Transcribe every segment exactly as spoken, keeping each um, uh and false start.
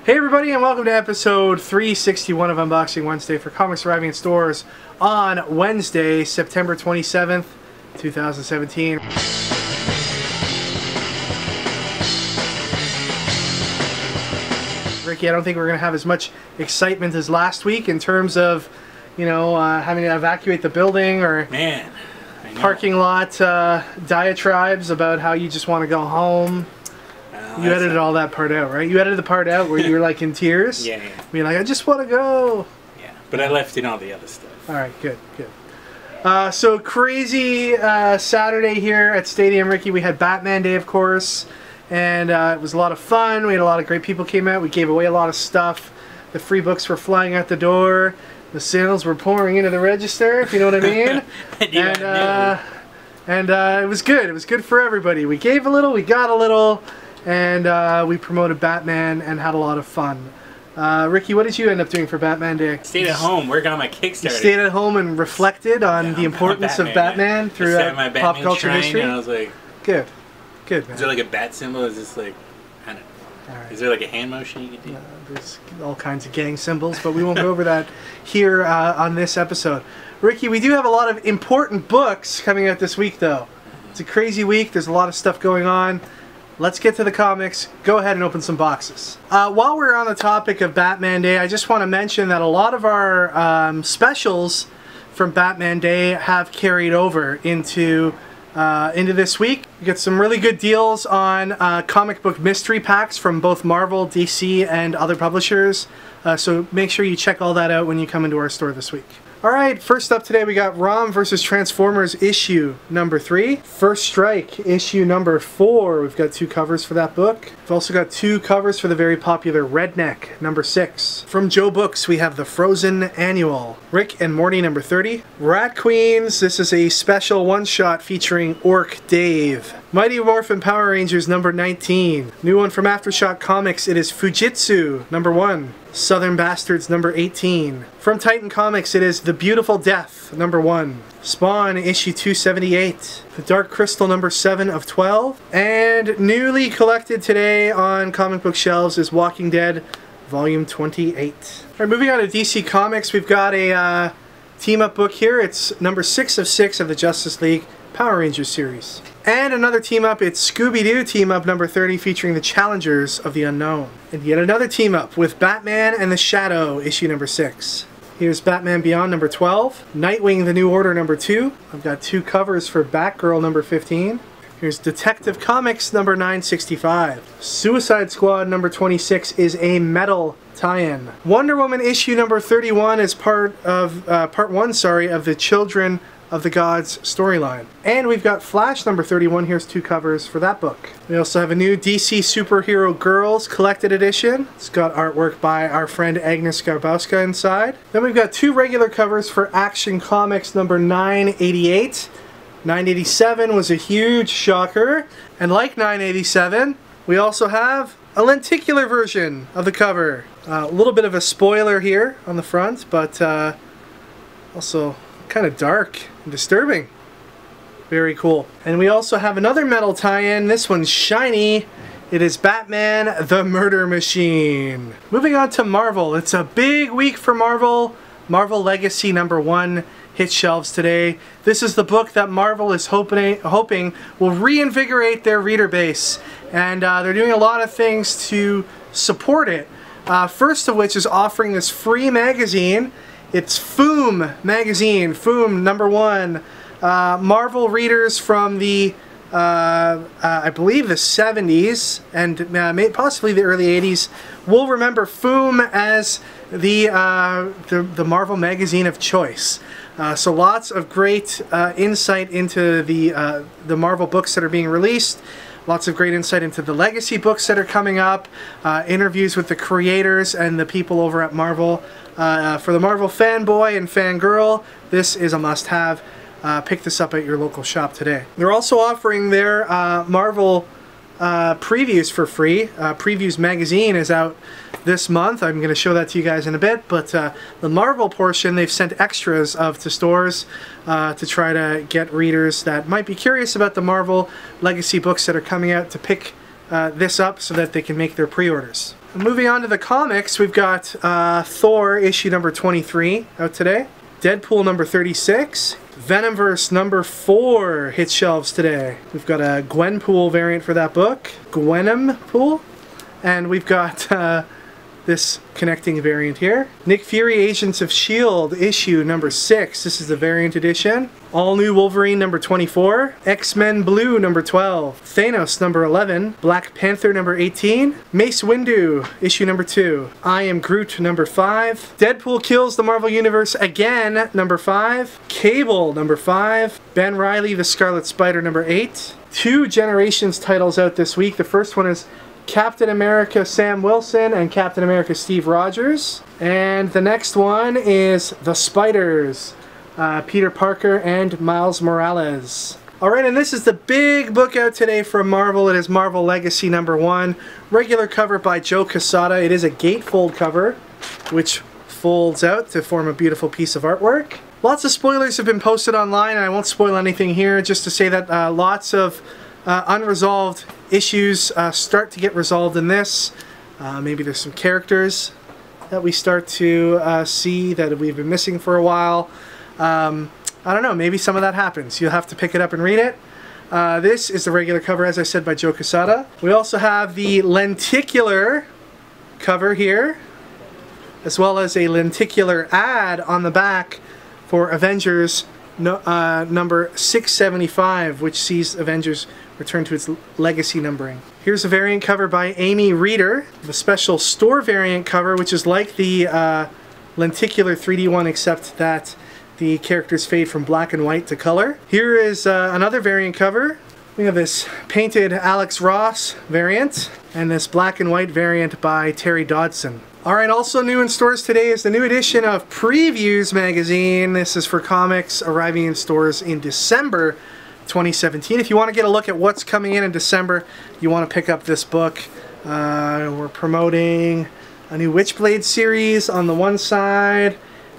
Hey everybody, and welcome to episode three sixty-one of Unboxing Wednesday for comics arriving in stores on Wednesday, September twenty-seventh, two thousand seventeen. Ricky, I don't think we're going to have as much excitement as last week in terms of, you know, uh, having to evacuate the building or Man, parking lot uh, diatribes about how you just want to go home. You edited all that part out, right? You edited the part out where you were like in tears? Yeah, yeah. Being like, I just want to go. Yeah, but I left in all the other stuff. All right, good, good. Uh, so crazy uh, Saturday here at Stadium, Ricky. We had Batman Day, of course, and uh, it was a lot of fun. We had a lot of great people came out. We gave away a lot of stuff. The free books were flying out the door. The sales were pouring into the register, if you know what I mean. Yeah, and uh, and uh, it was good. It was good for everybody. We gave a little, we got a little. And uh, we promoted Batman and had a lot of fun. Uh, Ricky, what did you end up doing for Batman Day? Stayed at home, worked on my Kickstarter. You stayed at home and reflected on yeah, the importance Batman, of Batman through uh, pop culture history? And I was like, good. Good, man. Is there like a bat symbol? Is this like, I don't know. Right. Is there like a hand motion you can do? Uh, there's all kinds of gang symbols, but we won't go over that here uh, on this episode. Ricky, we do have a lot of important books coming out this week, though. It's a crazy week. There's a lot of stuff going on. Let's get to the comics. Go ahead and open some boxes. Uh, while we're on the topic of Batman Day, I just want to mention that a lot of our um, specials from Batman Day have carried over into uh, into this week. We got some really good deals on uh, comic book mystery packs from both Marvel, D C, and other publishers. Uh, so make sure you check all that out when you come into our store this week. Alright, first up today we got Rom versus. Transformers issue number three. First Strike issue number four. We've got two covers for that book. We've also got two covers for the very popular Redneck number six. From Joe Books we have the Frozen Annual. Rick and Morty number thirty. Rat Queens, this is a special one-shot featuring Orc Dave. Mighty Morphin Power Rangers number nineteen. New one from Aftershock Comics, it is Fujitsu number one. Southern Bastards number eighteen. From Titan Comics it is The Beautiful Death number one. Spawn issue two seventy-eight. The Dark Crystal number seven of twelve. And newly collected today on comic book shelves is Walking Dead volume twenty-eight. Alright, moving on to D C Comics, we've got a uh, team-up book here. It's number six of six of the Justice League Power Rangers series. And another team-up, it's Scooby-Doo team-up number thirty featuring the Challengers of the Unknown. And yet another team-up with Batman and the Shadow, issue number six. Here's Batman Beyond number twelve, Nightwing the New Order number two. I've got two covers for Batgirl number fifteen. Here's Detective Comics number nine sixty-five. Suicide Squad number twenty-six is a metal tie-in. Wonder Woman issue number thirty-one is part of, uh, part one, sorry, of the Children of the Gods storyline. And we've got Flash number thirty-one. Here's two covers for that book. We also have a new D C Superhero Girls collected edition. It's got artwork by our friend Agnes Garbowska inside. Then we've got two regular covers for Action Comics number nine eighty-eight. nine eighty-seven was a huge shocker. And like nine eighty-seven, we also have a lenticular version of the cover. Uh, a little bit of a spoiler here on the front, but uh, also kind of dark and disturbing. Very cool. And we also have another metal tie-in. This one's shiny. It is Batman the Murder Machine. Moving on to Marvel. It's a big week for Marvel. Marvel Legacy number one hit shelves today. This is the book that Marvel is hoping, hoping will reinvigorate their reader base. And uh, they're doing a lot of things to support it. Uh, first of which is offering this free magazine. It's Foom magazine, Foom number one. Uh, Marvel readers from the, uh, uh, I believe the seventies and uh, may, possibly the early eighties will remember Foom as the, uh, the, the Marvel magazine of choice. Uh, so lots of great uh, insight into the, uh, the Marvel books that are being released. Lots of great insight into the legacy books that are coming up. Uh, interviews with the creators and the people over at Marvel. Uh, for the Marvel fanboy and fangirl, this is a must-have. Uh, pick this up at your local shop today. They're also offering their uh, Marvel uh, previews for free. Uh, Previews magazine is out this month. I'm going to show that to you guys in a bit, but uh, the Marvel portion they've sent extras of to stores uh, to try to get readers that might be curious about the Marvel legacy books that are coming out to pick uh, this up so that they can make their pre-orders. Moving on to the comics, we've got uh, Thor issue number twenty-three out today. Deadpool number thirty-six. Venomverse number four hits shelves today. We've got a Gwenpool variant for that book. Gwenpool. And we've got uh, this connecting variant here. Nick Fury Agents of S H I E L D issue number six. This is the variant edition. All New Wolverine number twenty-four. X-Men Blue number twelve. Thanos number eleven. Black Panther number eighteen. Mace Windu issue number two. I Am Groot number five. Deadpool Kills the Marvel Universe Again number five. Cable number five. Ben Reilly the Scarlet Spider number eight. Two Generations titles out this week. The first one is Captain America Sam Wilson and Captain America Steve Rogers. And the next one is The Spiders, uh, Peter Parker and Miles Morales. Alright, and this is the big book out today from Marvel. It is Marvel Legacy number one. Regular cover by Joe Quesada. It is a gatefold cover, which folds out to form a beautiful piece of artwork. Lots of spoilers have been posted online, and I won't spoil anything here, just to say that uh, lots of Uh, unresolved issues uh, start to get resolved in this. Uh, maybe there's some characters that we start to uh, see that we've been missing for a while. Um, I don't know, maybe some of that happens. You'll have to pick it up and read it. Uh, this is the regular cover, as I said, by Joe Quesada. We also have the lenticular cover here, as well as a lenticular ad on the back for Avengers no, uh, number six seventy-five, which sees Avengers return to its legacy numbering. Here's a variant cover by Amy Reeder, the special store variant cover, which is like the uh, lenticular three D one, except that the characters fade from black and white to color. Here is uh, another variant cover. We have this painted Alex Ross variant, and this black and white variant by Terry Dodson. Alright, also new in stores today is the new edition of Previews magazine. This is for comics arriving in stores in December twenty seventeen. If you want to get a look at what's coming in in December, you want to pick up this book. Uh, we're promoting a new Witchblade series on the one side,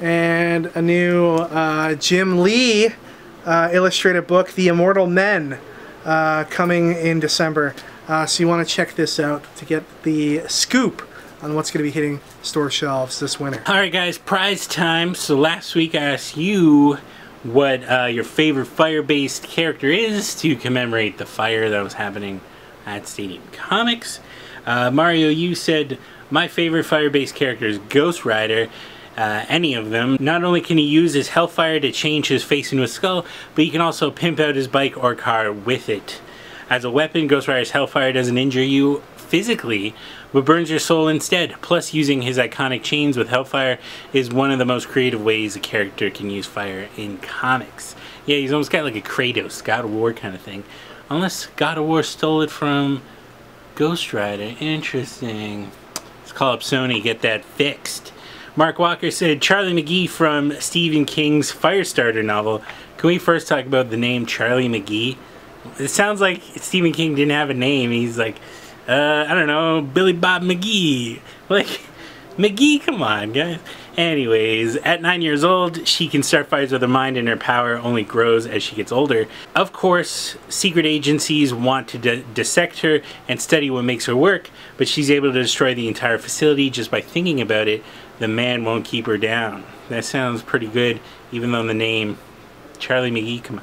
and a new uh, Jim Lee uh, illustrated book, The Immortal Men, uh, coming in December. Uh, so you want to check this out to get the scoop on what's going to be hitting store shelves this winter. Alright guys, prize time. So last week I asked you what uh, your favorite fire-based character is to commemorate the fire that was happening at Stadium Comics. Uh, Mario, you said, my favorite fire-based character is Ghost Rider. Uh, any of them. Not only can he use his Hellfire to change his face into a skull, but he can also pimp out his bike or car with it. As a weapon, Ghost Rider's Hellfire doesn't injure you physically, but burns your soul instead. Plus, using his iconic chains with Hellfire is one of the most creative ways a character can use fire in comics. Yeah, he's almost got like a Kratos, God of War kind of thing. Unless God of War stole it from Ghost Rider. Interesting. Let's call up Sony, get that fixed. Mark Walker said, Charlie McGee from Stephen King's Firestarter novel. Can we first talk about the name Charlie McGee? It sounds like Stephen King didn't have a name. He's like, uh, I don't know, Billy Bob McGee. Like, McGee, come on, guys. Anyways, at nine years old, she can start fires with her mind, and her power only grows as she gets older. Of course, secret agencies want to di dissect her and study what makes her work, but she's able to destroy the entire facility just by thinking about it. The man won't keep her down. That sounds pretty good, even though the name Charlie McGee, come on.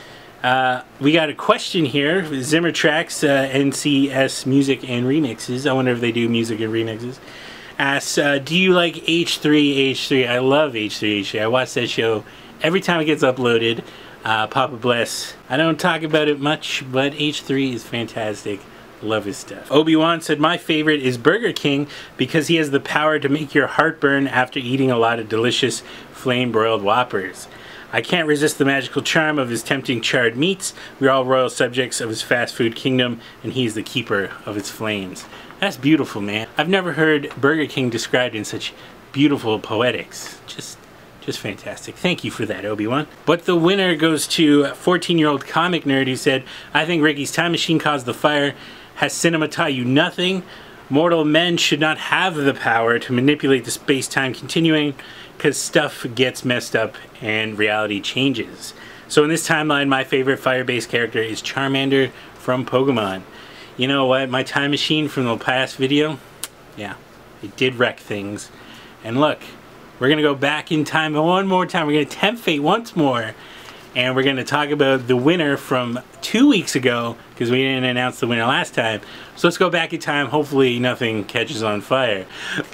Uh, we got a question here. Zimmer Tracks, uh, N C S Music and Remixes. I wonder if they do music and remixes. Asks, uh, do you like H three H three? I love H three H three. I watch that show every time it gets uploaded. Uh, Papa bless. I don't talk about it much, but H three is fantastic. Love his stuff. Obi-Wan said, my favorite is Burger King because he has the power to make your heart burn after eating a lot of delicious flame-broiled Whoppers. I can't resist the magical charm of his tempting charred meats. We're all royal subjects of his fast food kingdom, and he's the keeper of its flames. That's beautiful, man. I've never heard Burger King described in such beautiful poetics. Just just fantastic. Thank you for that, Obi-Wan. But the winner goes to fourteen-year-old comic nerd who said, I think Ricky's time machine caused the fire. Has cinema taught you nothing? Mortal men should not have the power to manipulate the space-time continuing because stuff gets messed up and reality changes. So in this timeline, my favorite fire-based character is Charmander from Pokemon. You know what? My time machine from the past video, Yeah, it did wreck things. And look, we're going to go back in time one more time. We're going to tempt fate once more. And we're going to talk about the winner from two weeks ago, because we didn't announce the winner last time. So let's go back in time. Hopefully nothing catches on fire.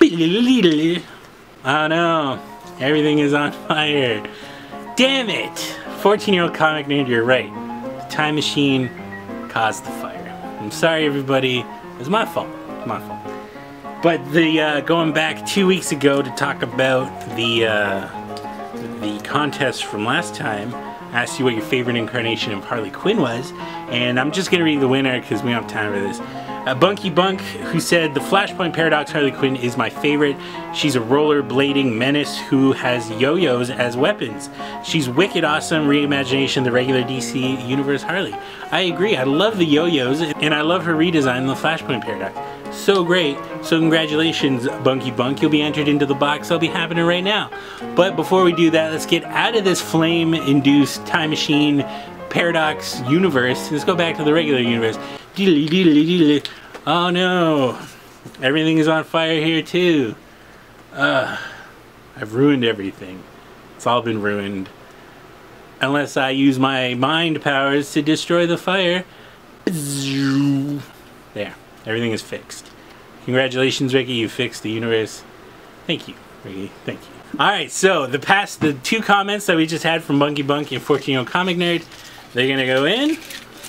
Oh no, everything is on fire. Damn it! fourteen-year-old comic nerd, you're right. The time machine caused the fire. I'm sorry, everybody. It was my fault. It was my fault. But the uh, going back two weeks ago to talk about the uh, the contest from last time, I asked you what your favorite incarnation of Harley Quinn was, and I'm just gonna read the winner because we don't have time for this. Uh, Bunky Bunk, who said the Flashpoint Paradox Harley Quinn is my favorite. She's a rollerblading menace who has yo-yos as weapons. She's wicked awesome reimagination of the regular D C Universe Harley. I agree. I love the yo-yos, and I love her redesign in the Flashpoint Paradox. So great. So congratulations, Bunky Bunk. You'll be entered into the box. That'll be happening right now. But before we do that, let's get out of this flame-induced time machine paradox universe. Let's go back to the regular universe. Oh no. Everything is on fire here too. Uh, I've ruined everything. It's all been ruined. Unless I use my mind powers to destroy the fire. There. Everything is fixed. Congratulations, Ricky. You fixed the universe. Thank you, Ricky. Thank you. Alright, so the past, the two comments that we just had from Bunky Bunk and fourteen-year-old Comic Nerd, they're going to go in.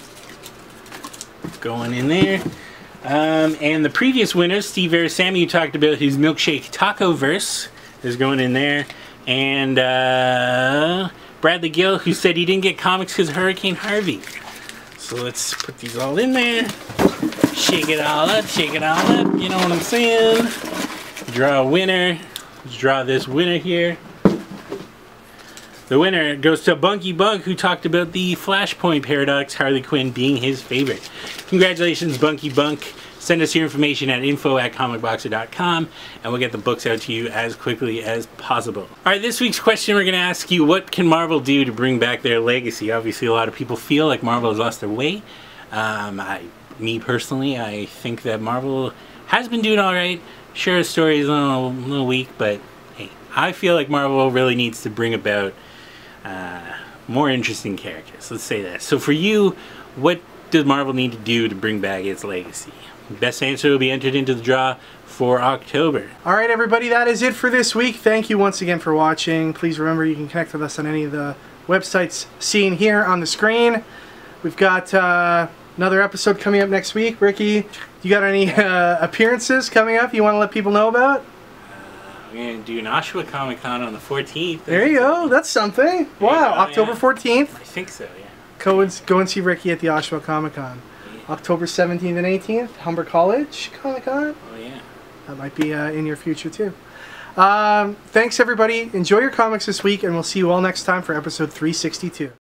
Going in there. Um, and the previous winner, Steve Verisami, who talked about his Milkshake Taco Verse, is going in there. And uh, Bradley Gill, who said he didn't get comics because of Hurricane Harvey. So let's put these all in there. Shake it all up, shake it all up, you know what I'm saying? Draw a winner. Let's draw this winner here. The winner goes to Bunky Bunk, who talked about the Flashpoint Paradox, Harley Quinn being his favorite. Congratulations, Bunky Bunk. Send us your information at info at comic boxer dot com, and we'll get the books out to you as quickly as possible. Alright, this week's question, we're going to ask you, what can Marvel do to bring back their legacy? Obviously, a lot of people feel like Marvel has lost their way. Um, I, me personally, I think that Marvel has been doing alright. Sure, the story is a little, a little weak, but hey, I feel like Marvel really needs to bring about uh, more interesting characters. Let's say that. So for you, what does Marvel need to do to bring back its legacy? Best answer will be entered into the draw for October. Alright everybody, that is it for this week. Thank you once again for watching. Please remember you can connect with us on any of the websites seen here on the screen. We've got uh, another episode coming up next week. Ricky, you got any uh, appearances coming up you want to let people know about? We're going to do an Oshawa Comic Con on the fourteenth. There you go. That's something. Wow, go, October yeah. fourteenth. I think so, yeah. Go and, go and see Ricky at the Oshawa Comic Con. Yeah. October seventeenth and eighteenth, Humber College Comic Con. Oh, yeah. That might be uh, in your future, too. Um, thanks, everybody. Enjoy your comics this week, and we'll see you all next time for episode three sixty-two.